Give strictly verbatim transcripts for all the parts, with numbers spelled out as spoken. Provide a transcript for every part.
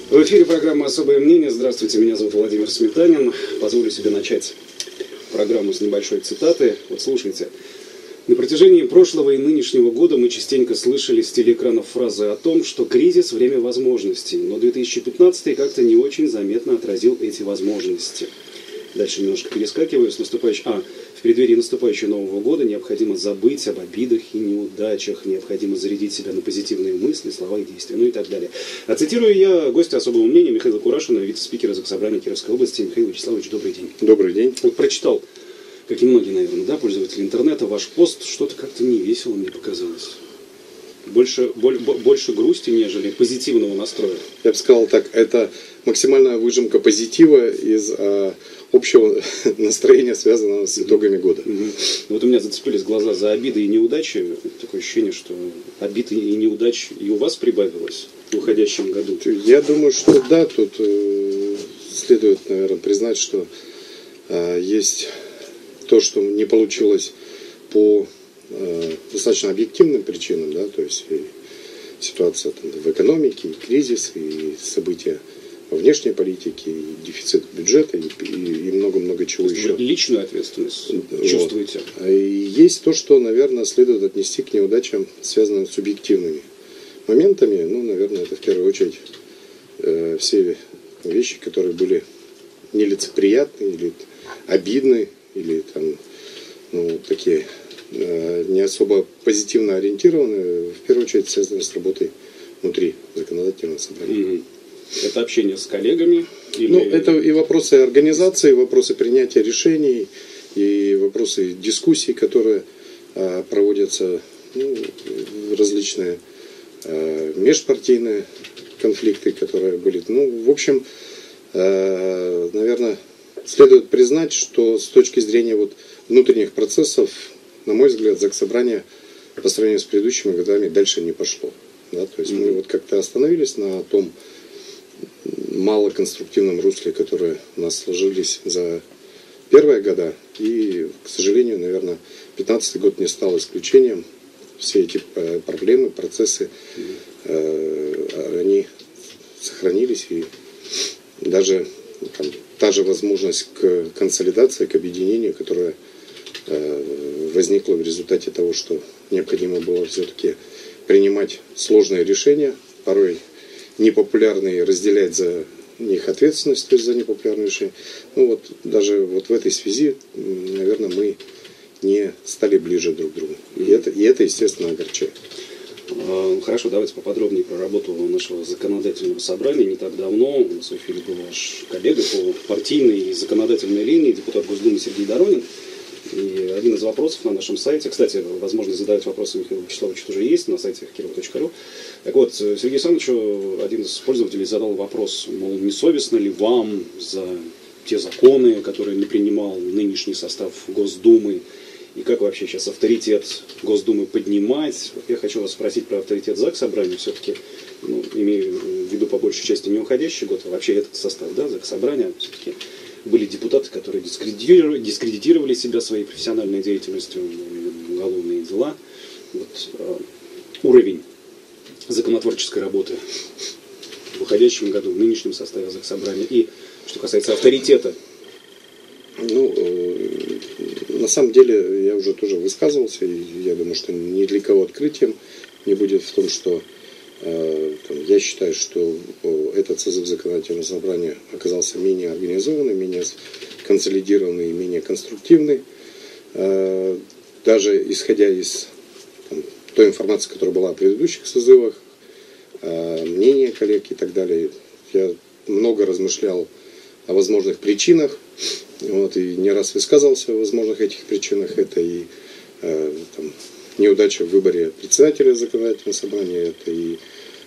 В эфире программа «Особое мнение». Здравствуйте, меня зовут Владимир Сметанин. Позволю себе начать программу с небольшой цитаты. Вот слушайте. На протяжении прошлого и нынешнего года мы частенько слышали с телеэкранов фразы о том, что кризис – время возможностей. Но две тысячи пятнадцатый как-то не очень заметно отразил эти возможности. Дальше немножко перескакиваю с наступающей... А, в преддверии наступающего Нового года необходимо забыть об обидах и неудачах, необходимо зарядить себя на позитивные мысли, слова и действия, ну и так далее. А цитирую я гостя особого мнения Михаила Курашина, вице-спикера Заксобрания Кировской области. Михаил Вячеславович, добрый день. Добрый день. Вот прочитал, как и многие, наверное, да, пользователи интернета, ваш пост, что-то как-то не весело мне показалось. Больше, боль, больше грусти, нежели позитивного настроя. Я бы сказал так, это максимальная выжимка позитива из а, общего настроения, связанного с итогами года. Угу. Вот у меня зацепились глаза за обиды и неудачи. Такое ощущение, что обид и неудач и у вас прибавилось в уходящем году. Я думаю, что да, тут э, следует, наверное, признать, что э, есть то, что не получилось по э, достаточно объективным причинам, да, то есть и ситуация там, в экономике, и кризис, и события во внешней политике, и дефицит бюджета, и много-много чего еще. Личную ответственность чувствуете? Вот. И есть то, что, наверное, следует отнести к неудачам, связанным с субъективными моментами. Ну, наверное, это в первую очередь э, все вещи, которые были нелицеприятны, или обидны, или там, ну, такие э, не особо позитивно ориентированные, в первую очередь связаны с работой внутри законодательного собрания. Mm-hmm. Это общение с коллегами? Или... Ну, это и вопросы организации, и вопросы принятия решений, и вопросы дискуссий, которые э, проводятся, ну, различные э, межпартийные конфликты, которые были. Ну, в общем, э, наверное, следует признать, что с точки зрения вот внутренних процессов, на мой взгляд, Заксобрание по сравнению с предыдущими годами дальше не пошло. Да? То есть mm-hmm. мы вот как-то остановились на том малоконструктивном русле, которые у нас сложились за первые года. И, к сожалению, наверное, пятнадцатый год не стал исключением. Все эти проблемы, процессы, э, они сохранились. И даже там, та же возможность к консолидации, к объединению, которая э, возникла в результате того, что необходимо было все-таки принимать сложные решения, порой непопулярные, разделять за них ответственность, то есть за непопулярные решения. Ну вот даже вот в этой связи, наверное, мы не стали ближе друг к другу. И это, и это естественно, огорчает. Хорошо, давайте поподробнее про работу нашего законодательного собрания. Не так давно у нас в эфире был ваш коллега по партийной и законодательной линии, депутат Госдумы Сергей Доронин. И один из вопросов на нашем сайте, кстати, возможность задавать вопросы Михаилу Вячеславовичу тоже есть на сайте кирова точка ру. Так вот, Сергею Александровичу один из пользователей задал вопрос, мол, не совестно ли вам за те законы, которые не принимал нынешний состав Госдумы, и как вообще сейчас авторитет Госдумы поднимать? Вот я хочу вас спросить про авторитет Заксобрания, все-таки, ну, имею в виду по большей части не уходящий год, а вообще этот состав, да, Заксобрания, все-таки были депутаты, которые дискредитировали, дискредитировали себя своей профессиональной деятельностью, уголовные дела. Вот, э, уровень законотворческой работы в уходящем году, в нынешнем составе Заксобрания. И что касается авторитета. Ну, э, на самом деле, я уже тоже высказывался, и я думаю, что ни для кого открытием не будет в том, что э, там, я считаю, что этот созыв законодательного собрания оказался менее организованный, менее консолидированный, менее конструктивный. Э, даже исходя из там, той информации, которая была в предыдущих созывах, э, мнения коллег и так далее, я много размышлял о возможных причинах, вот, и не раз высказывался о возможных этих причинах. Это и э, там, неудача в выборе председателя законодательного собрания, это и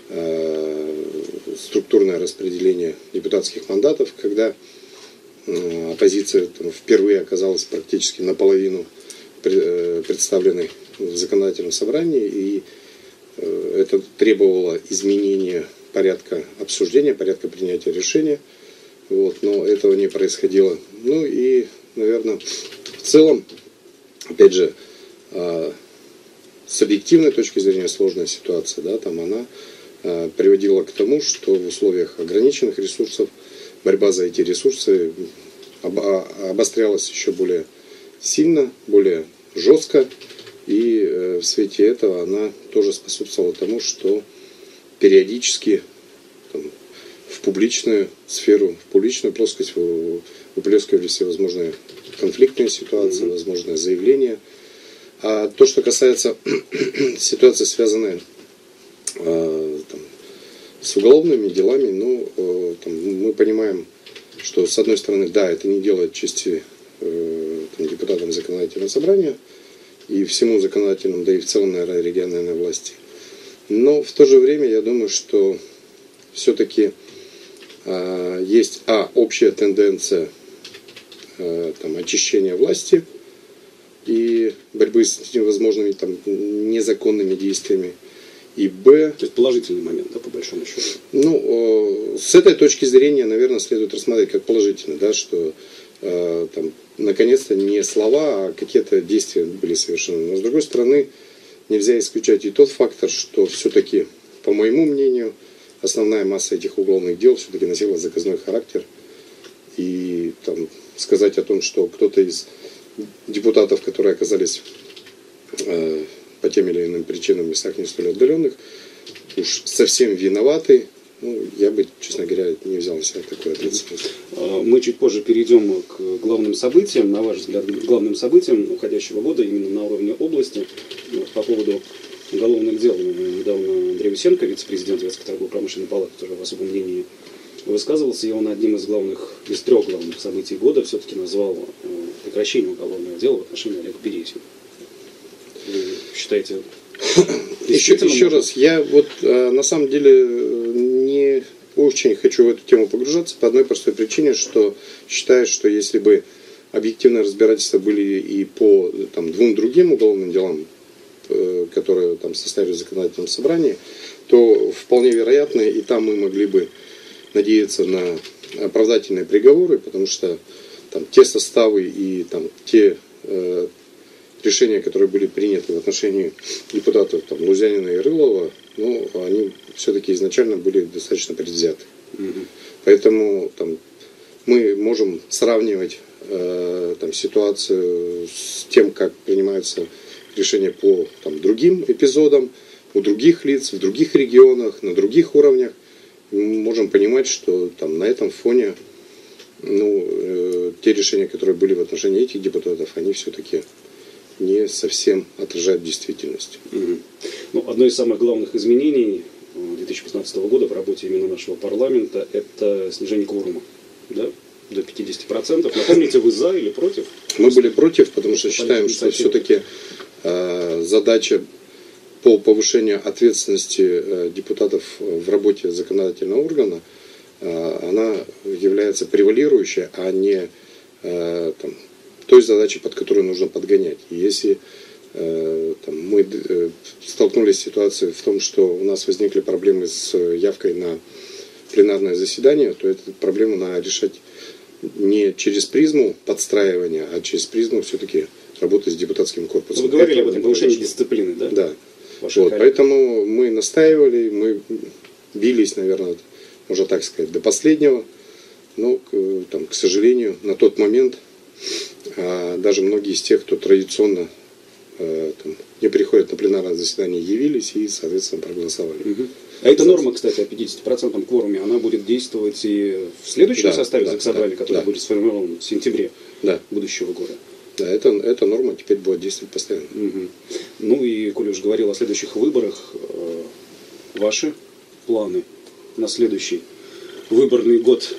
э, структурное распределение депутатских мандатов, когда э, оппозиция там, впервые оказалась практически наполовину пред, э, представленной в законодательном собрании, и э, это требовало изменения порядка обсуждения, порядка принятия решения. Вот, но этого не происходило. Ну и, наверное, в целом, опять же, э, с объективной точки зрения сложная ситуация, да, там она приводило к тому, что в условиях ограниченных ресурсов борьба за эти ресурсы обострялась еще более сильно, более жестко. И в свете этого она тоже способствовала тому, что периодически там, в публичную сферу, в публичную плоскость выплескивались всевозможные конфликтные ситуации, mm-hmm. возможные заявления. А то, что касается ситуации, связанной э, там, с уголовными делами, ну, э, там, мы понимаем, что с одной стороны, да, это не делает чести э, там, депутатам законодательного собрания и всему законодательному, да и в целом, наверное, региональной власти. Но в то же время я думаю, что все-таки э, есть, а, общая тенденция э, там, очищения власти и борьбы с невозможными там, незаконными действиями. И б... То есть положительный момент, да, по большому счету? Ну, э, с этой точки зрения, наверное, следует рассматривать как положительный, да, что э, там, наконец-то не слова, а какие-то действия были совершены. Но с другой стороны, нельзя исключать и тот фактор, что все-таки, по моему мнению, основная масса этих уголовных дел все-таки носила заказной характер. И там, сказать о том, что кто-то из депутатов, которые оказались э, по тем или иным причинам в местах не столь отдаленных, уж совсем виноваты, ну, я бы, честно говоря, не взял на себя такой ответственность. Мы чуть позже перейдем к главным событиям. На ваш взгляд, главным событиям уходящего года именно на уровне области. По поводу уголовных дел недавно Андрей Усенко, вице-президент Вятской торгово-промышленной палаты, тоже в особом мнении высказывался, и он одним из главных, из трех главных событий года все-таки назвал прекращение уголовного дела в отношении Олега Березина. Вы считаете... Еще, еще раз, я вот на самом деле не очень хочу в эту тему погружаться по одной простой причине, что считаю, что если бы объективные разбирательства были и по там, двум другим уголовным делам, которые там составили в законодательном собрании, то вполне вероятно и там мы могли бы надеяться на оправдательные приговоры, потому что там те составы и там те э, решения, которые были приняты в отношении депутатов там, Лузянина и Рылова, ну, они все-таки изначально были достаточно предвзяты. Mm-hmm. Поэтому там, мы можем сравнивать э, там, ситуацию с тем, как принимаются решения по там, другим эпизодам, у других лиц, в других регионах, на других уровнях. Мы можем понимать, что там, на этом фоне ну, э, те решения, которые были в отношении этих депутатов, они все-таки не совсем отражают действительность. Угу. Ну, одно из самых главных изменений две тысячи пятнадцатого года в работе именно нашего парламента – это снижение кворума, да, до пятидесяти процентов. Напомните, вы за или против? Мы были против, потому что считаем, что все-таки э, задача по повышению ответственности э, депутатов в работе законодательного органа, э, она является превалирующей, а не э, там, той задачей, под которую нужно подгонять. И если э, там, мы э, столкнулись с ситуацией в том, что у нас возникли проблемы с явкой на пленарное заседание, то эту проблему надо решать не через призму подстраивания, а через призму все-таки работы с депутатским корпусом. Вы говорили об этом повышении дисциплины, да? Да. Вот, поэтому мы настаивали, мы бились, наверное, можно так сказать, до последнего. Но, к, там, к сожалению, на тот момент а, даже многие из тех, кто традиционно а, там, не приходят на пленарное заседание, явились и, соответственно, проголосовали. Угу. А эта норма, кстати, о пятидесяти процентах кворуме, она будет действовать и в следующем да, составе да, Заксобрания, да, который да. будет сформирован в сентябре да. будущего года. Да, это, эта норма теперь будет действовать постоянно. Угу. Ну и, коли уж говорил о следующих выборах, э, ваши планы на следующий выборный год?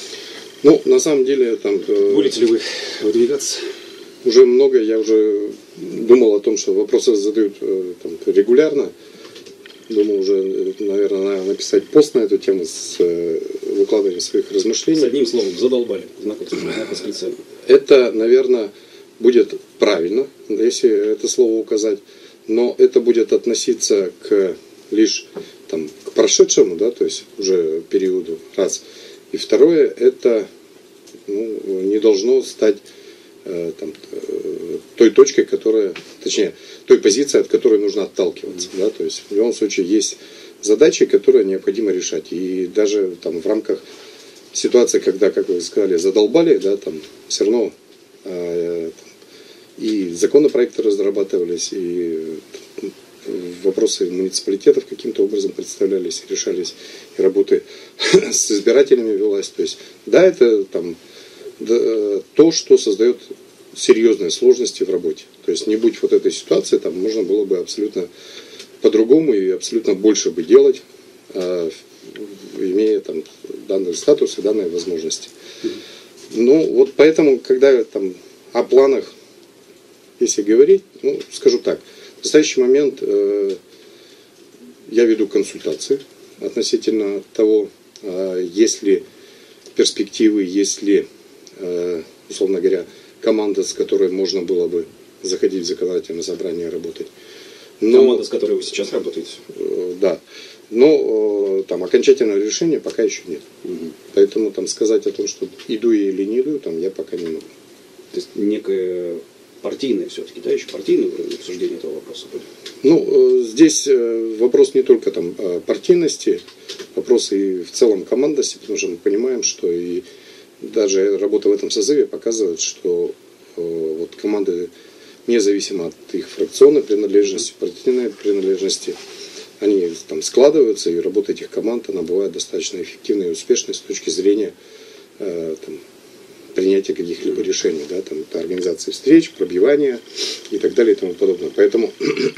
Ну, на самом деле, там... Э, Будете ли вы выдвигаться? Уже много, я уже думал о том, что вопросы задают э, там, регулярно. Думал уже, наверное, надо написать пост на эту тему с э, выкладыванием своих размышлений. С одним словом, задолбали. Знак восклицания. Это, наверное, будет правильно, если это слово указать, но это будет относиться к лишь там, к прошедшему, да, то есть уже периоду, раз. И второе, это ну, не должно стать э, там, э, той точкой, которая, точнее, той позицией, от которой нужно отталкиваться. Mm-hmm. Да, то есть в любом случае есть задачи, которые необходимо решать. И даже там в рамках ситуации, когда, как вы сказали, задолбали, да, там все равно э, и законопроекты разрабатывались, и вопросы муниципалитетов каким-то образом представлялись, решались, и работы с избирателями велась. То есть, да, это там да, то, что создает серьезные сложности в работе. То есть, не будь вот этой ситуации, там можно было бы абсолютно по-другому и абсолютно больше бы делать, э, имея там данный статус и данные возможности. Ну, вот поэтому, когда там о планах, если говорить, ну, скажу так, в настоящий момент э, я веду консультации относительно того, э, есть ли перспективы, есть ли, э, условно говоря, команда, с которой можно было бы заходить в законодательное собрание и работать. Но, команда, с которой вы сейчас работаете? Э, да. Но э, там окончательного решения пока еще нет. Угу. Поэтому там сказать о том, что иду я или не иду, там я пока не могу. То есть некое партийное все-таки, да, еще партийное обсуждение этого вопроса будет? Ну, э, здесь э, вопрос не только там партийности, вопрос и в целом командности, потому что мы понимаем, что и даже работа в этом созыве показывает, что э, вот команды, независимо от их фракционной принадлежности, партийной принадлежности, они там складываются, и работа этих команд, она бывает достаточно эффективной и успешной с точки зрения э, там, принятия каких-либо решений, да, там, организации встреч, пробивания и так далее и тому подобное. Поэтому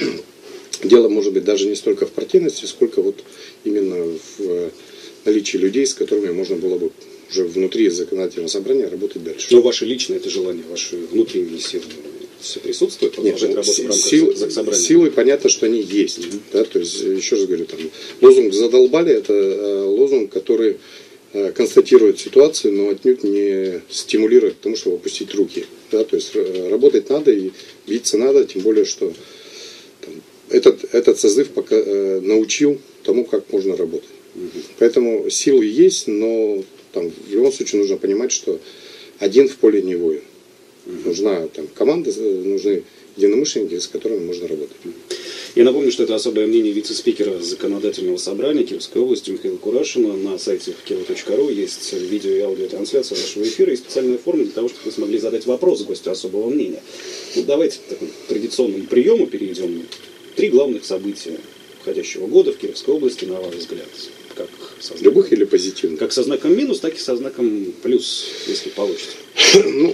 дело может быть даже не столько в партийности, сколько вот именно в наличии людей, с которыми можно было бы уже внутри законодательного собрания работать дальше. Но ваше личное это желание, ваши внутренние силы все присутствуют? Нет, ну, сил, силы понятно, что они есть. Mm-hmm. Да, то есть, еще раз говорю, там, лозунг «задолбали» это э, лозунг, который э, констатирует ситуацию, но отнюдь не стимулирует к тому, чтобы опустить руки. Да, то есть э, работать надо и биться надо, тем более, что там, этот, этот созыв пока, э, научил тому, как можно работать. Mm-hmm. Поэтому силы есть, но там, в любом случае нужно понимать, что один в поле не воин. Нужна там команда, нужны единомышленники, с которыми можно работать. Я напомню, что это особое мнение вице-спикера Законодательного собрания Кировской области Михаила Курашина. На сайте кирова точка ру есть видео и аудиотрансляция нашего эфира и специальная форма для того, чтобы вы смогли задать вопрос гостю особого мнения. Ну, давайте к такому традиционному приему перейдем. Три главных события уходящего года в Кировской области, на ваш взгляд. Как со знаком, любых или позитивных? Как со знаком минус, так и со знаком плюс, если получится. Ну,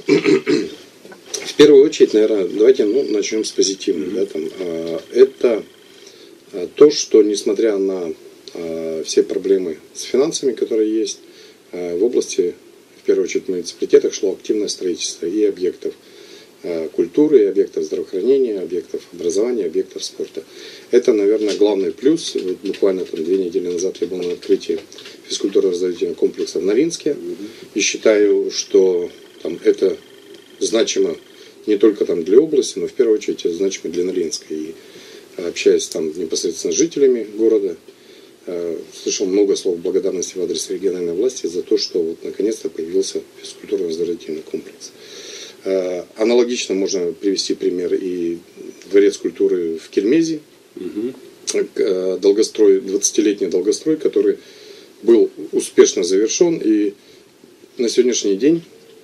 в первую очередь, наверное, давайте ну, начнем с позитивного. Mm-hmm. Да, там, э, это э, то, что несмотря на э, все проблемы с финансами, которые есть, э, в области, в первую очередь, в муниципалитетах шло активное строительство и объектов э, культуры, и объектов здравоохранения, объектов образования, объектов спорта. Это, наверное, главный плюс. Вот буквально там, две недели назад я был на открытии физкультурно-оздоровительного комплекса в Нолинске. Mm-hmm. И считаю, что там, это значимо не только там для области, но в первую очередь это значимо для Нолинска. И общаясь там непосредственно с жителями города, э, слышал много слов благодарности в адрес региональной власти за то, что вот наконец-то появился физкультурно-оздоровительный комплекс. Э, аналогично можно привести пример и Дворец культуры в Кельмезе, угу. э, долгострой, двадцатилетний долгострой, который был успешно завершен, и на сегодняшний день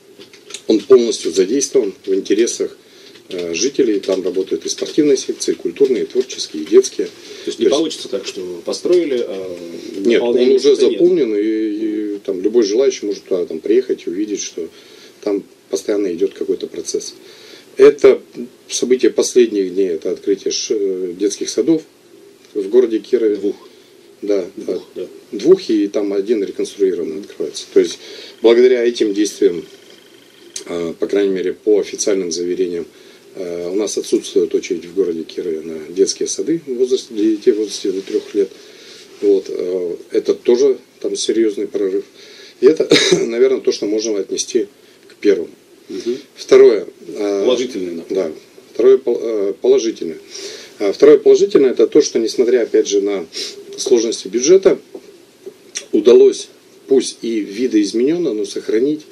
он полностью задействован в интересах э, жителей. Там работают и спортивные секции, и культурные, и творческие, и детские. То есть не То получится есть... так, что построили, а нет, он уже заполнен, и, и там любой желающий может туда там, приехать и увидеть, что там постоянно идет какой-то процесс. Это событие последних дней, это открытие детских садов в городе Кирове. Двух. Да, двух, да. Двух, и там один реконструированный открывается. То есть благодаря этим действиям, по крайней мере, по официальным заверениям, у нас отсутствует очередь в городе Кирове на детские сады в возрасте, для детей в возрасте до трех лет. Вот. Это тоже там серьезный прорыв. И это, наверное, то, что можно отнести к первому. Угу. Второе. Положительное. Да. Второе положительное. Второе положительное это то, что несмотря, опять же, на сложности бюджета, удалось, пусть и видоизмененно, но сохранить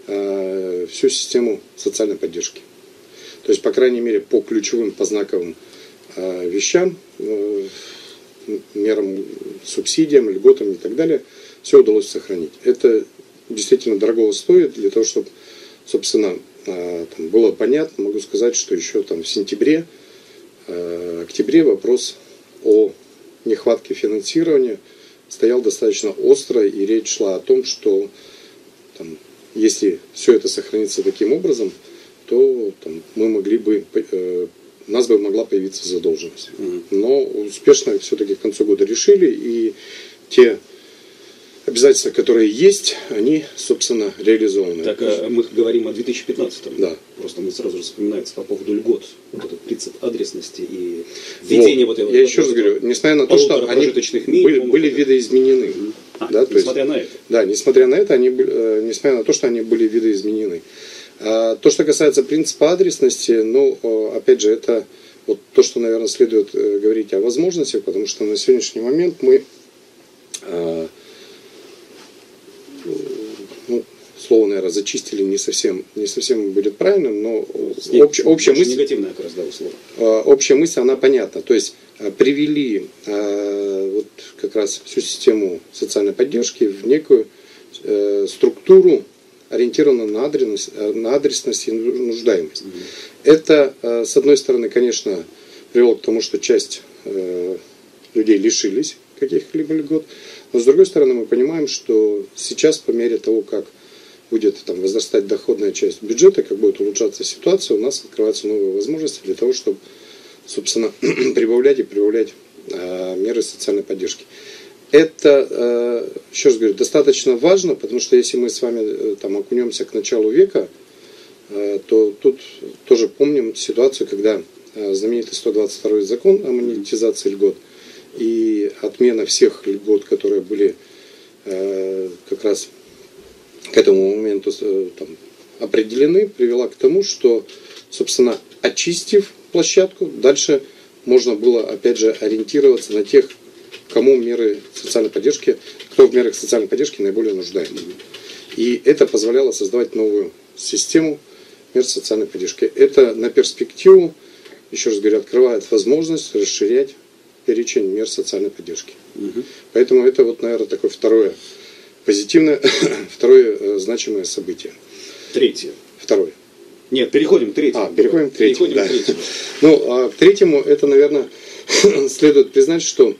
э, всю систему социальной поддержки. То есть, по крайней мере, по ключевым, по знаковым э, вещам, э, мерам, субсидиям, льготам и так далее, все удалось сохранить. Это действительно дорого стоит для того, чтобы, собственно, там было понятно. Могу сказать, что еще там в сентябре, октябре вопрос о нехватке финансирования стоял достаточно остро, и речь шла о том, что там, если все это сохранится таким образом, то там, мы могли бы, э, у нас бы могла появиться задолженность. Mm-hmm. Но успешно все-таки к концу года решили, и те обязательства, которые есть, они, собственно, реализованы. Так, а мы говорим о две тысячи пятнадцатом. Да. Просто мне сразу же вспоминается по поводу льгот, вот этот принцип адресности и введение вот, вот этого. Я еще раз говорю, несмотря на то, что они были, были видоизменены. А, да, несмотря есть, на это. Да, несмотря на это, они, э, несмотря на то, что они были видоизменены. А, то, что касается принципа адресности, ну, опять же, это вот то, что, наверное, следует э, говорить о возможностях, потому что на сегодняшний момент мы э, ну, слово, наверное, зачистили не совсем, не совсем будет правильным, но общ, общая мысль, негативная как раз, да, слово. Общая мысль, она понятна. То есть привели э, вот как раз всю систему социальной поддержки в некую э, структуру, ориентированную на адресность, на адресность и нуждаемость. Mm-hmm. Это, э, с одной стороны, конечно, привело к тому, что часть э, людей лишились каких-либо льгот, но с другой стороны мы понимаем, что сейчас по мере того, как будет там возрастать доходная часть бюджета, как будет улучшаться ситуация, у нас открываются новые возможности для того, чтобы, собственно, прибавлять и прибавлять э, меры социальной поддержки. Это, э, еще раз говорю, достаточно важно, потому что если мы с вами э, там окунемся к началу века, э, то тут тоже помним ситуацию, когда э, знаменитый сто двадцать второй закон о монетизации льгот и отмена всех льгот, которые были э, как раз к этому моменту э, там, определены, привела к тому, что, собственно, очистив площадку, дальше можно было, опять же, ориентироваться на тех, кому меры социальной поддержки, кто в мерах социальной поддержки наиболее нуждаемый. И это позволяло создавать новую систему мер социальной поддержки. Это на перспективу, еще раз говорю, открывает возможность расширять перечень мер социальной поддержки. Угу. Поэтому это вот, наверное, такое второе позитивное, второе э, значимое событие. Третье. Второе. Нет, переходим к третьему. А, переходим к третьему. Переходим да. к третьему. Ну, а к третьему, это, наверное, следует признать, что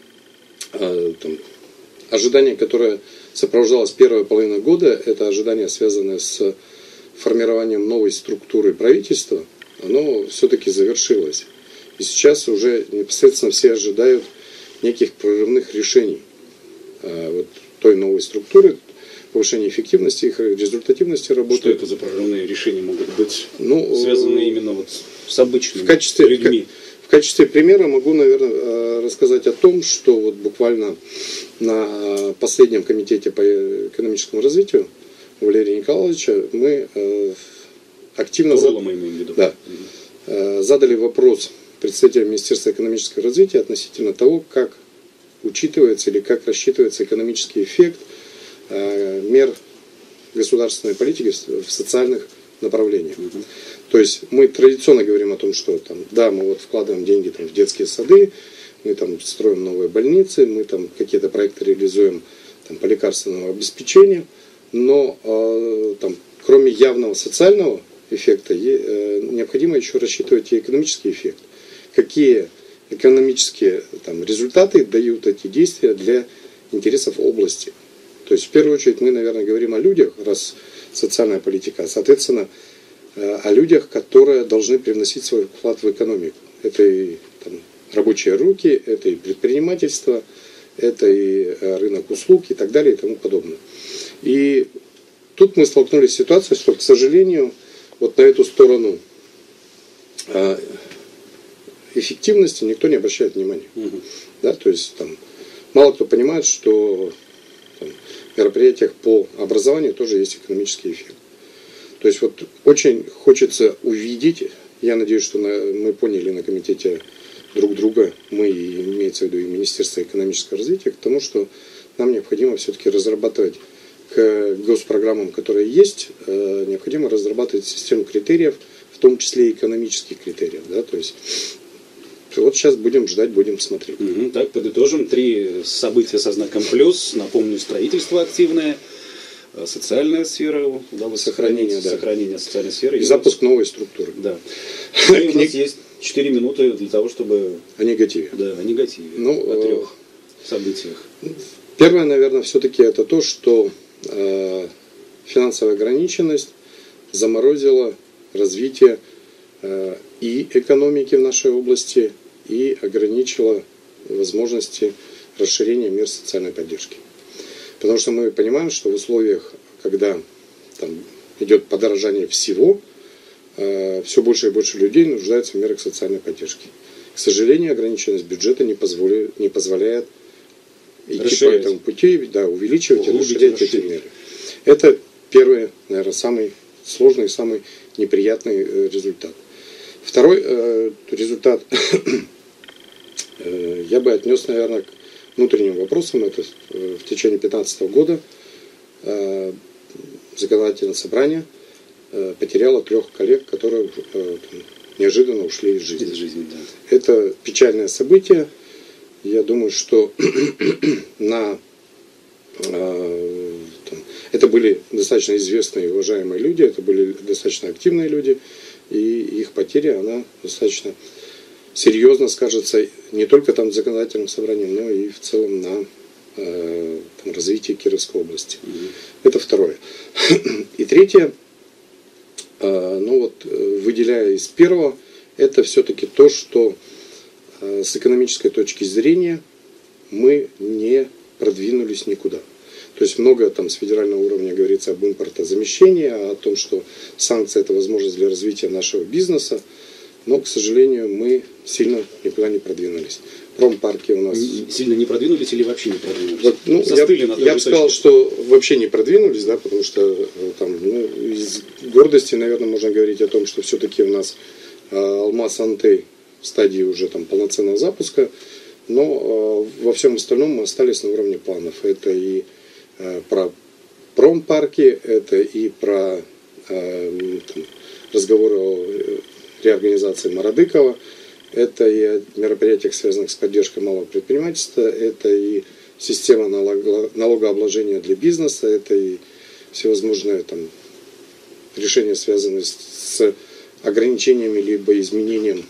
э, там, ожидание, которое сопровождалось первой половиной года, это ожидание, связанное с формированием новой структуры правительства, оно все-таки завершилось. И сейчас уже непосредственно все ожидают неких прорывных решений э, вот, той новой структуры, повышения эффективности, их результативности работы. Что это за прорывные решения могут быть, ну, связанные именно вот с обычными в качестве, людьми? В качестве примера могу, наверное, рассказать о том, что вот буквально на последнем комитете по экономическому развитию Валерия Николаевича мы активно зад... мы имеем в виду. Да, угу. задали вопрос представителям Министерства экономического развития относительно того, как учитывается или как рассчитывается экономический эффект э, мер государственной политики в социальных направлениях. Uh-huh. То есть мы традиционно говорим о том, что там, да, мы вот вкладываем деньги там, в детские сады, мы там строим новые больницы, мы там какие-то проекты реализуем там, по лекарственному обеспечению, но э, там, кроме явного социального эффекта э, необходимо еще рассчитывать и экономический эффект. Какие экономические там, результаты дают эти действия для интересов области. То есть в первую очередь мы, наверное, говорим о людях, раз социальная политика, а соответственно о людях, которые должны привносить свой вклад в экономику. Это и там, рабочие руки, это и предпринимательство, это и рынок услуг и так далее и тому подобное. И тут мы столкнулись с ситуацией, что, к сожалению, вот на эту сторону эффективности никто не обращает внимания. Угу. Да, то есть там, мало кто понимает, что там, в мероприятиях по образованию тоже есть экономический эффект. То есть вот очень хочется увидеть, я надеюсь, что на, мы поняли на комитете друг друга, мы, имеется в виду и Министерство экономического развития, к тому, что нам необходимо все-таки разрабатывать к госпрограммам, которые есть, э, необходимо разрабатывать систему критериев, в том числе и экономических критериев. Да, то есть вот сейчас будем ждать, будем смотреть. Угу, так, подытожим. Три события со знаком плюс. Напомню, строительство активное, социальная сфера, удалось Сохранение, сохранить, да. сохранение социальной сферы. И, и запуск новой структуры. Да. Ну, и у нас есть четыре минуты для того, чтобы... О негативе. Да, о негативе. Ну, о трех событиях. Первое, наверное, все-таки это то, что э, финансовая ограниченность заморозила развитие э, и экономики в нашей области, и ограничила возможности расширения мер социальной поддержки. Потому что мы понимаем, что в условиях, когда там идет подорожание всего, э, все больше и больше людей нуждаются в мерах социальной поддержки. К сожалению, ограниченность бюджета не позволяет, не позволяет идти по этому пути, да, увеличивать и расширять эти меры. Это первый, наверное, самый сложный, самый неприятный э, результат. Второй э, результат э, я бы отнес, наверное, к внутренним вопросам. Это э, в течение две тысячи пятнадцатого года э, законодательное собрание э, потеряло трех коллег, которые э, там, неожиданно ушли из жизни. Из жизни, да. Это печальное событие. Я думаю, что на, э, там, это были достаточно известные и уважаемые люди, это были достаточно активные люди, и их потеря, она достаточно серьезно скажется не только там в законодательном собрании, но и в целом на э, там, развитии Кировской области. Mm-hmm. Это второе. И третье, э, ну вот, выделяя из первого, это все-таки то, что с экономической точки зрения мы не продвинулись никуда. То есть много там с федерального уровня говорится об импортозамещении, о том, что санкции это возможность для развития нашего бизнеса, но, к сожалению, мы сильно никуда не продвинулись. Промпарки у нас... Сильно не продвинулись или вообще не продвинулись? Вот, ну, Застыли я, на той я бы сказал, точке. что вообще не продвинулись, да, потому что там, ну, из гордости, наверное, можно говорить о том, что все-таки у нас э, Алмаз Антей в стадии уже там полноценного запуска, но э, во всем остальном мы остались на уровне планов. Это и э, про промпарки, это и про э, там, разговоры о реорганизации Мародыкова, это и о мероприятиях, связанных с поддержкой малого предпринимательства, это и система налого, налогообложения для бизнеса, это и всевозможные там, решения, связанные с ограничениями либо изменением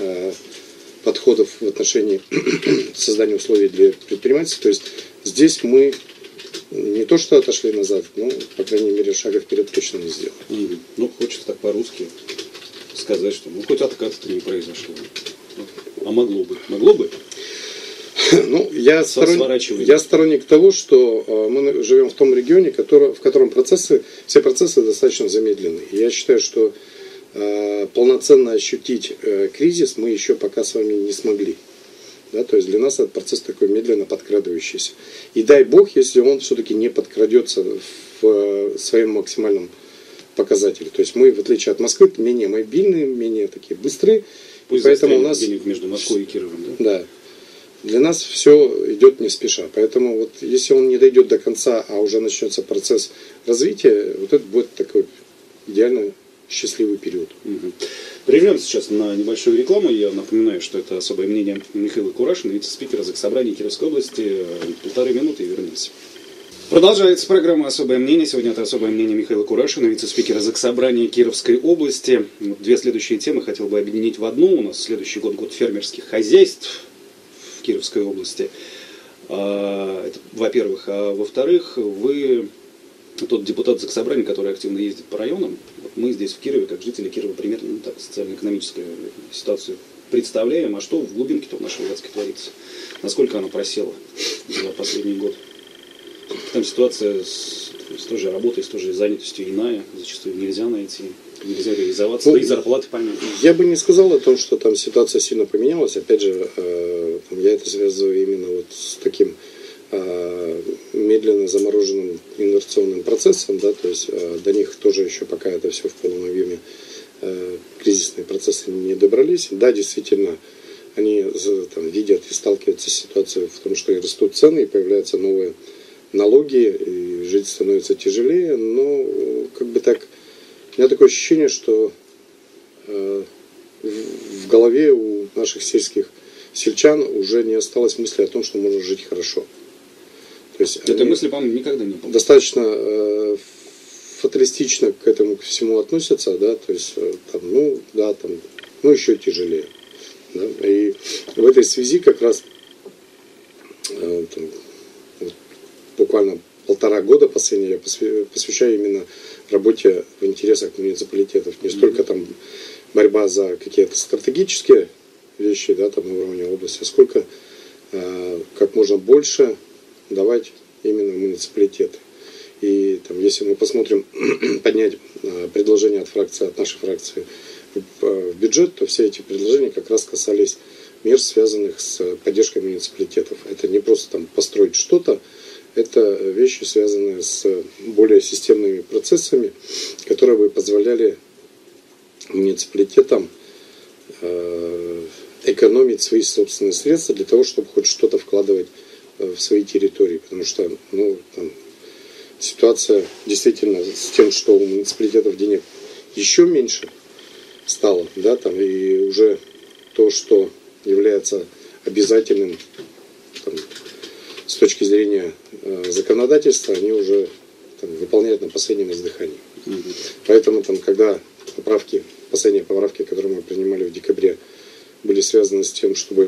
подходов в отношении создания условий для предпринимательства. То есть здесь мы не то что отошли назад, но, по крайней мере, шага вперед точно не сделали. Mm-hmm. Ну, хочется так по-русски сказать, что ну хоть отката-то не произошло. А могло бы. Могло бы? Ну, я, сторон... я сторонник того, что э, мы живем в том регионе, который... в котором процессы, все процессы достаточно замедлены. Я считаю, что э, полноценно ощутить э, кризис мы еще пока с вами не смогли. Да? То есть для нас этот процесс такой медленно подкрадывающийся. И дай бог, если он все-таки не подкрадется в э, своем максимальном показателе. То есть мы, в отличие от Москвы, менее мобильные, менее такие быстрые. Пусть поэтому у нас денег между Москвой и Кировом, да? Да. Для нас все идет не спеша. Поэтому вот если он не дойдет до конца, а уже начнется процесс развития, вот это будет такой идеально счастливый период. Угу. Прервем сейчас на небольшую рекламу. Я напоминаю, что это особое мнение Михаила Курашина, вице-спикера Заксобрания Кировской области. Полторы минуты и вернемся. Продолжается программа «Особое мнение». Сегодня это особое мнение Михаила Курашина, вице-спикера Заксобрания Кировской области. Вот две следующие темы хотел бы объединить в одну. У нас следующий год год фермерских хозяйств в Кировской области. А, это, во-первых. А во-вторых, вы тот депутат Заксобрания, который активно ездит по районам. Вот мы здесь в Кирове, как жители Кирова, примерно ну, так, социально-экономическую ситуацию представляем. А что в глубинке-то в нашей власти творится? Насколько она просела за последний год? Там ситуация с, с той же работой, с той же занятостью иная, зачастую нельзя найти, нельзя реализоваться, ну, да и зарплаты понятны. Я бы не сказал о том, что там ситуация сильно поменялась. Опять же, э, я это связываю именно вот с таким э, медленно замороженным инерционным процессом, да, то есть э, до них тоже еще пока это все в полном объеме э, кризисные процессы не добрались. Да, действительно, они там, видят и сталкиваются с ситуацией в том, что и растут цены, и появляются новые налоги, и жить становится тяжелее, но как бы так, у меня такое ощущение, что э, в, в голове у наших сельских сельчан уже не осталось мысли о том, что можно жить хорошо. То есть этой мысли, по-моему, никогда не было. Достаточно э, фаталистично к этому ко всему относятся, да, то есть э, там, ну, да, там, ну, еще тяжелее. Да? И в этой связи как раз э, там, вот, буквально полтора года последние я посвящаю именно работе в интересах муниципалитетов. Не столько там борьба за какие-то стратегические вещи, да, там на уровне области, а сколько э, как можно больше давать именно муниципалитеты. И там, если мы посмотрим, поднять э, предложения от фракции, от нашей фракции в, в бюджет, то все эти предложения как раз касались мер, связанных с поддержкой муниципалитетов. Это не просто там построить что-то, это вещи, связанные с более системными процессами, которые бы позволяли муниципалитетам э, экономить свои собственные средства для того, чтобы хоть что-то вкладывать в свои территории. Потому что ну, там, ситуация действительно с тем, что у муниципалитетов денег еще меньше стало, да, там, и уже то, что является обязательным там, с точки зрения э, законодательства, они уже там, выполняют на последнем издыхании. Mm-hmm. Поэтому, там, когда поправки, последние поправки, которые мы принимали в декабре, были связаны с тем, чтобы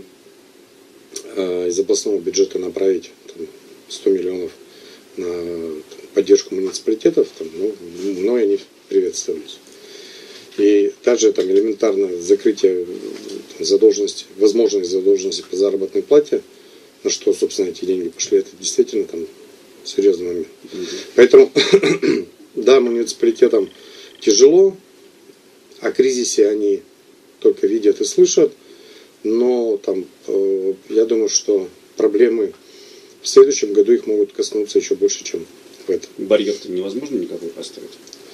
э, из областного бюджета направить там, сто миллионов на там, поддержку муниципалитетов, там, ну, мной они приветствовались. И также там элементарно закрытие там, задолженности, возможность задолженности по заработной плате, на что, собственно, эти деньги пошли, это действительно там серьезный момент. Mm-hmm. Поэтому, да, муниципалитетам тяжело, о кризисе они только видят и слышат, но там, э, я думаю, что проблемы в следующем году их могут коснуться еще больше, чем в этом. Барьер-то невозможно никакой поставить?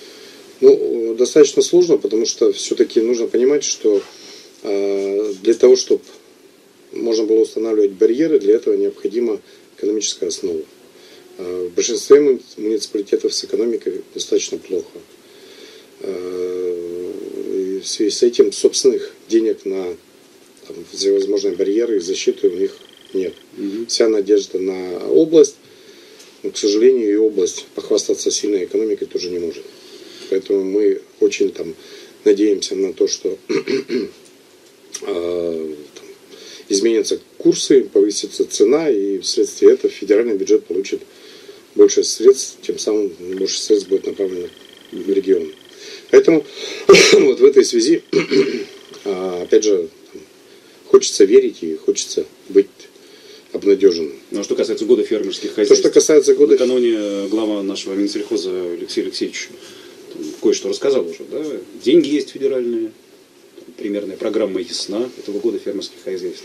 Ну, достаточно сложно, потому что все-таки нужно понимать, что э, для того, чтобы можно было устанавливать барьеры, для этого необходима экономическая основа. Э, в большинстве муниципалитетов с экономикой достаточно плохо. Э, и в связи с этим собственных денег на там, всевозможные барьеры и защиту у них нет. Mm-hmm. Вся надежда на область, но, к сожалению, и область похвастаться сильной экономикой тоже не может. Поэтому мы очень там, надеемся на то, что э, там, изменятся курсы, повысится цена, и вследствие этого федеральный бюджет получит больше средств, тем самым больше средств будет направлено в регион. Поэтому вот в этой связи, опять же, хочется верить и хочется быть обнадеженным. Ну, а что касается года фермерских хозяйств, то, что касается года... накануне глава нашего Минсельхоза Алексей Алексеевич кое-что рассказал уже, да? Деньги есть федеральные, примерная программа ясна этого года фермерских хозяйств.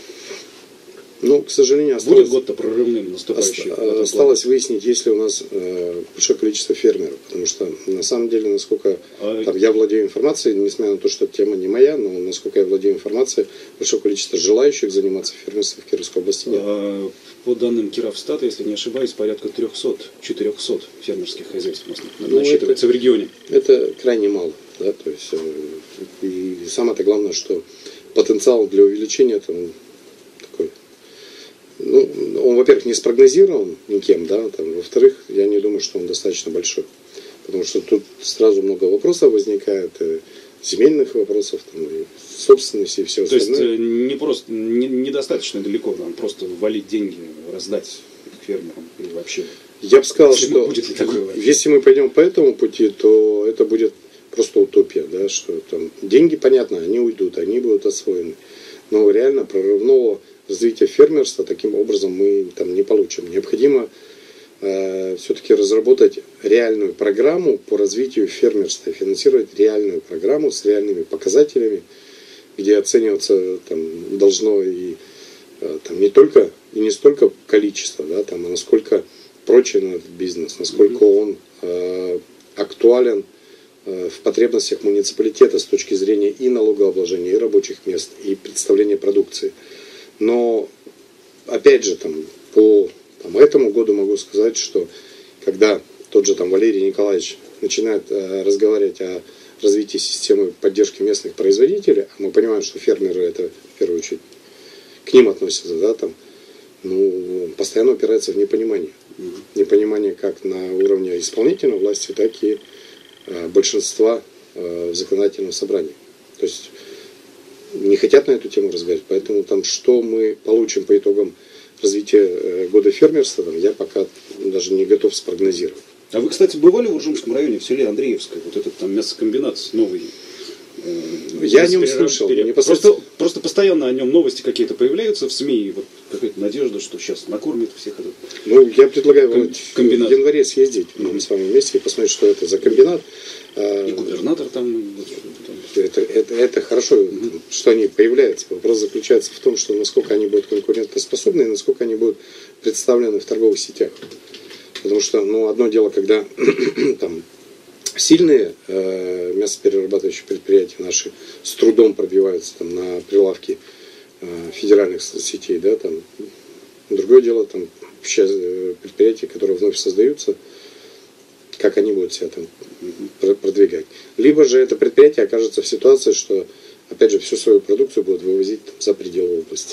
Ну, к сожалению, осталось... Будет год-то прорывным наступающий. Ост... Осталось выяснить, есть ли у нас э, большое количество фермеров. Потому что, на самом деле, насколько а... там, я владею информацией, несмотря на то, что тема не моя, но насколько я владею информацией, большое количество желающих заниматься фермерством в Кировской области нет. А, по данным Кировстата, если не ошибаюсь, порядка триста-четыреста фермерских хозяйств ну, насчитывается это, в регионе. Это крайне мало. Да? То есть, э, и самое-то главное, что потенциал для увеличения там, такой... Ну, он, во-первых, не спрогнозирован никем, да, там, во-вторых, я не думаю, что он достаточно большой. Потому что тут сразу много вопросов возникает, и земельных вопросов, там, и собственности, и все То остальное. То есть не просто, не, недостаточно далеко, нам просто валить деньги, раздать фермерам и вообще. Я бы сказал, если что если мы пойдем по этому пути, то это будет просто утопия, да, что там деньги, понятно, они уйдут, они будут освоены. Но реально прорывного развития фермерства таким образом мы там не получим. Необходимо э, все-таки разработать реальную программу по развитию фермерства, финансировать реальную программу с реальными показателями, где оцениваться там, должно и э, там, не только и не столько количество, да, там, а насколько прочен этот бизнес, насколько он э, актуален э, в потребностях муниципалитета с точки зрения и налогообложения, и рабочих мест, и представления продукции. Но, опять же, там, по там, этому году могу сказать, что когда тот же там, Валерий Николаевич начинает э, разговаривать о развитии системы поддержки местных производителей, а мы понимаем, что фермеры это первую очередь к ним относится, да, там, ну, постоянно упирается в непонимание. Mm-hmm. Непонимание как на уровне исполнительной власти, так и э, большинства э, в законодательном собрании. То есть не хотят на эту тему разговаривать, поэтому там, что мы получим по итогам развития э, года фермерства, там, я пока даже не готов спрогнозировать. А вы, кстати, бывали в Уржумском районе, в селе Андреевское, вот этот там мясокомбинат новый? Э, я о нем слышал. Просто, просто постоянно о нем новости какие-то появляются в СМИ, вот какая-то надежда, что сейчас накормит всех этот. Ну, я предлагаю Ком- вот комбинат. в январе съездить mm-hmm. с вами вместе и посмотреть, что это за комбинат. И губернатор там. Это, это, это хорошо, mm-hmm. что они появляются. Вопрос заключается в том, что насколько они будут конкурентоспособны и насколько они будут представлены в торговых сетях. Потому что, ну, одно дело, когда там сильные э, мясоперерабатывающие предприятия наши с трудом пробиваются там, на прилавки э, федеральных сетей, да, там. Другое дело, там, сейчас предприятия, которые вновь создаются, как они будут себя там продвигать. Либо же это предприятие окажется в ситуации, что, опять же, всю свою продукцию будут вывозить там, за пределы области.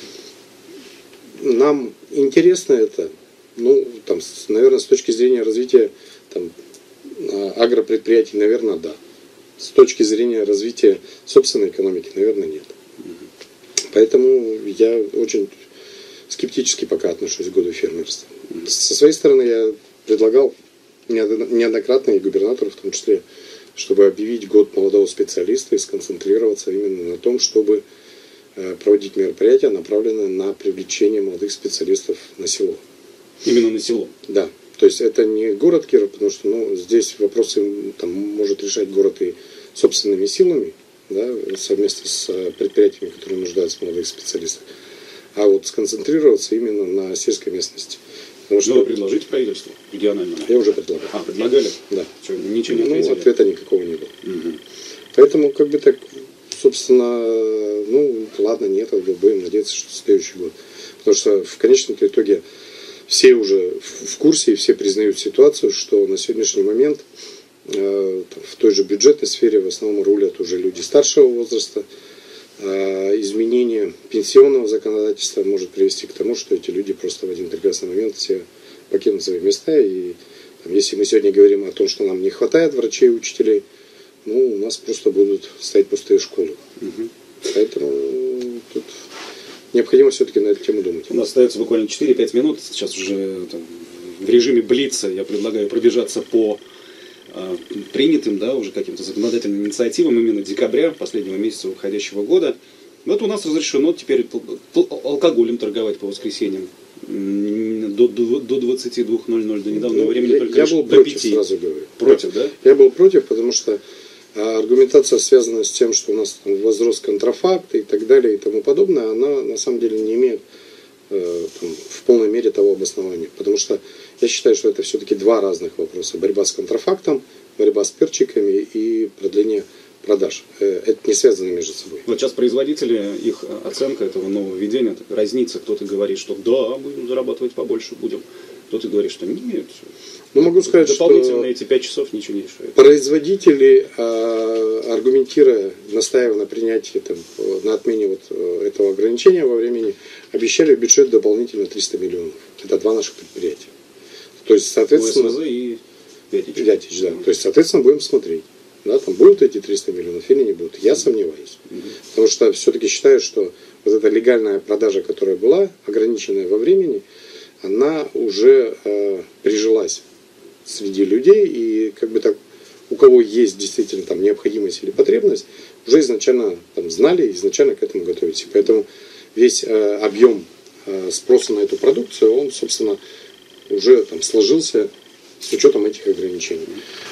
Нам интересно это, ну, там, наверное, с точки зрения развития там, агропредприятий, наверное, да. С точки зрения развития собственной экономики, наверное, нет. Поэтому я очень скептически пока отношусь к году фермерства. Со своей стороны я предлагал неоднократно и губернатору в том числе, чтобы объявить год молодого специалиста и сконцентрироваться именно на том, чтобы проводить мероприятия, направленные на привлечение молодых специалистов на село. Именно на село? Да. То есть это не город Киров, потому что ну, здесь вопросы там, может решать город и собственными силами, да, совместно с предприятиями, которые нуждаются в молодых специалистах. А вот сконцентрироваться именно на сельской местности. Потому что... Ну, вы предложите правительству региональному? Я уже предлагал. А, предлагали? Да. Что, ничего не ответили? Ну, ответа никакого не было. Угу. Поэтому, как бы так, собственно, ну, ладно, нет, будем надеяться, что следующий год. Потому что в конечном итоге все уже в курсе и все признают ситуацию, что на сегодняшний момент э, в той же бюджетной сфере в основном рулят уже люди старшего возраста. Изменение пенсионного законодательства может привести к тому, что эти люди просто в один прекрасный момент все покинут свои места. И там, если мы сегодня говорим о том, что нам не хватает врачей и учителей, ну, у нас просто будут стоять пустые школы. Угу. Поэтому тут необходимо все-таки на эту тему думать. У нас остается буквально четыре-пять минут. Сейчас уже там, в режиме блица я предлагаю пробежаться по принятым, да, уже каким-то законодательным инициативам именно декабря, последнего месяца уходящего года. Вот у нас разрешено теперь алкоголем торговать по воскресеньям до, до, до двадцати двух ноль-ноль, до недавнего ну, времени я, только я лишь был до против, пяти. Сразу говорю. Против, да? Я был против, потому что а, аргументация, связанная с тем, что у нас там, возрос контрафакт и так далее и тому подобное, она на самом деле не имеет э, там, в полной мере того обоснования. Потому что я считаю, что это все-таки два разных вопроса. Борьба с контрафактом, борьба с перчиками и продление продаж. Это не связано между собой. Вот сейчас производители, их оценка этого нововведения, разница. Кто-то говорит, что да, будем зарабатывать побольше, будем. Кто-то говорит, что нет. Ну, могу сказать, дополнительно что эти пять часов ничего не решают. Производители, аргументируя, настаивая на принятии, там, на отмене вот этого ограничения во времени, обещали в бюджет дополнительно триста миллионов. Это два наших предприятия. То есть, соответственно... ОСВЗ и Вятич. Вятич, да. То есть, соответственно, будем смотреть. Да, там будут эти триста миллионов или не будут. Я сомневаюсь. Mm-hmm. Потому что все-таки считаю, что вот эта легальная продажа, которая была, ограниченная во времени, она уже э, прижилась среди людей. И как бы так, у кого есть действительно там необходимость или потребность, уже изначально там, знали, изначально к этому готовились. И поэтому весь э, объем э, спроса на эту продукцию, он, собственно, уже там сложился с учетом этих ограничений.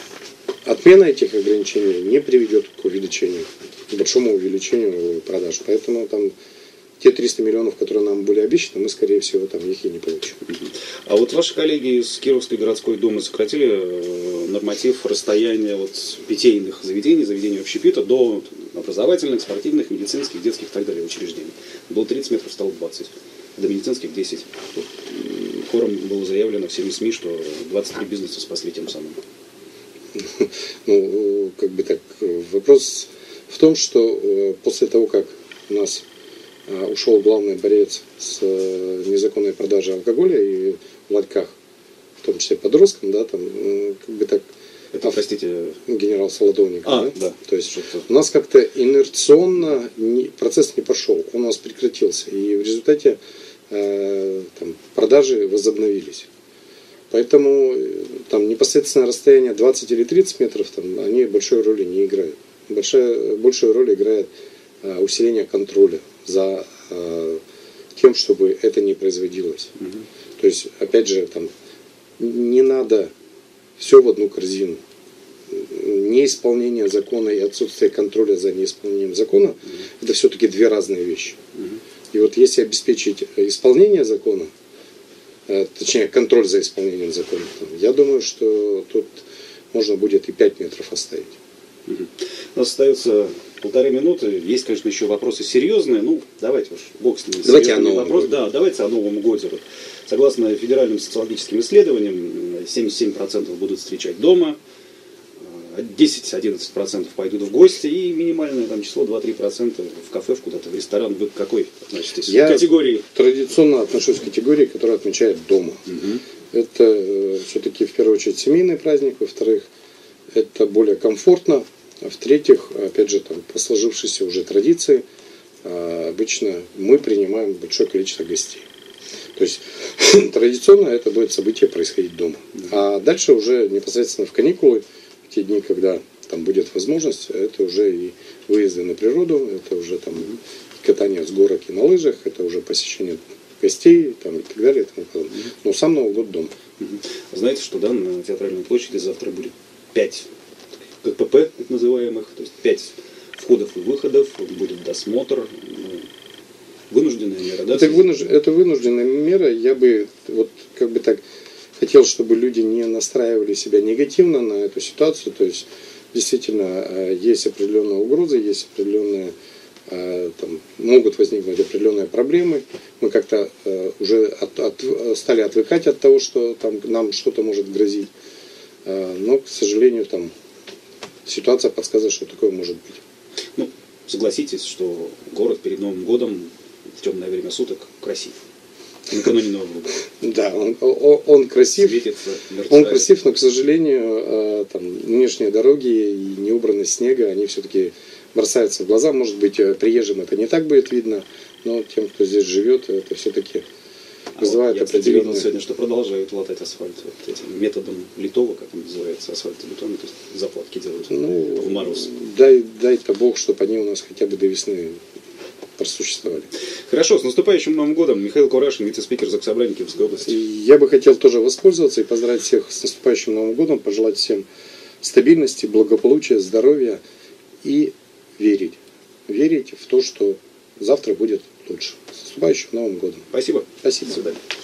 Отмена этих ограничений не приведет к увеличению, к большому увеличению продаж. Поэтому там те триста миллионов, которые нам были обещаны, мы, скорее всего, там их и не получим. А вот ваши коллеги из Кировской городской думы сократили норматив расстояния от питейных заведений, заведений общепита до образовательных, спортивных, медицинских, детских и так далее учреждений. Было тридцать метров, стало двадцать. До медицинских десять. Тут хором было заявлено всеми СМИ, что двадцать три бизнеса спасли тем самым. Ну, как бы так, вопрос в том, что после того, как у нас ушел главный борец с незаконной продажей алкоголя и в ларьках, в том числе подросткам, да, там, как бы так. Это, простите, генерал Солодовник. А, да? да. То есть у нас как-то инерционно не, процесс не пошел, он у нас прекратился, и в результате э, там, продажи возобновились. Поэтому там непосредственно расстояние двадцать или тридцать метров, там, они большой роли не играют. Большая, большую роль играет э, усиление контроля за э, тем, чтобы это не производилось. Угу. То есть, опять же, там, не надо все в одну корзину. Неисполнение закона и отсутствие контроля за неисполнением закона угу. это все-таки две разные вещи. Угу. И вот если обеспечить исполнение закона, э, точнее контроль за исполнением закона, там, я думаю, что тут можно будет и пять метров оставить. Угу. У нас остается полторы минуты. Есть, конечно, еще вопросы серьезные. Ну, давайте уж бог с ними. Давайте о новом вопрос. Да, давайте о Новом годе. Вот, согласно федеральным социологическим исследованиям, семьдесят семь процентов будут встречать дома, десять-одиннадцать процентов пойдут в гости, и минимальное там число два-три процента в кафе, в куда-то, в ресторан. Вы к какой относитесь? Я категории? Традиционно отношусь к категории, которая отмечает дома. Угу. Это э, все-таки в первую очередь семейный праздник, во-вторых, это более комфортно, а в-третьих, опять же, там, по сложившейся уже традиции, э, обычно мы принимаем большое количество гостей. То есть традиционно это будет событие происходить дома. Угу. А дальше уже непосредственно в каникулы, те дни, когда там будет возможность, это уже и выезды на природу, это уже там катание с горок и на лыжах, это уже посещение гостей там, и так далее. И тому подобное. Но сам Новый год дома. Знаете, что да, на Театральной площади завтра будет пять КПП, так называемых, то есть пять входов и выходов, будет досмотр, вынужденная мера, да? Это, вынуж... это вынужденная мера, я бы вот как бы так хотел, чтобы люди не настраивали себя негативно на эту ситуацию, то есть действительно есть определенные угрозы, есть определенные, там, могут возникнуть определенные проблемы, мы как-то уже от, от, стали отвыкать от того, что там нам что-то может грозить, но, к сожалению, там ситуация подсказывает, что такое может быть. Ну, согласитесь, что город перед Новым годом в темное время суток красив. Накануне Нового года. Да, он, он, он красив. Светится, он красив, но, к сожалению, там, внешние дороги и неубранность снега, они все-таки бросаются в глаза. Может быть, приезжим это не так будет видно, но тем, кто здесь живет, это все-таки вызывает а вот определенные... Я видел сегодня, что продолжают латать асфальт вот этим методом литого, как он называется, асфальтобетона, то есть заплатки делают ну, в мороз. Дай, дай-то Бог, чтобы они у нас хотя бы до весны просуществовали. Хорошо, с наступающим Новым годом. Михаил Курашин, вице-спикер Заксобрания Киевской области. Я бы хотел тоже воспользоваться и поздравить всех с наступающим Новым годом, пожелать всем стабильности, благополучия, здоровья и верить. Верить в то, что завтра будет лучше. С наступающим Новым годом. Спасибо. Спасибо. До свидания.